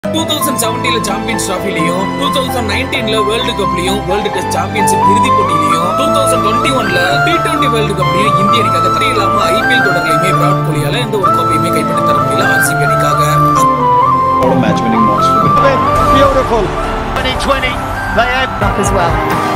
2017 champions டிராஃபிலையும் 2019 world கப்லயும் world test championship இறுதிப் போட்டியிலையும் 2021 T20 வேர்ல்டு கப்லயும் இந்திய அணிக்காக தடையில்லாம ஐபிஎல் தொடர்லையுமே விராட் கோலியால எந்த ஒரு கோப்பையுமே கைப்பற்றி தர முடியல ஆர்சிபி அணிக்காக. Match winning marks for them. Beautiful. 2020 they had up as well.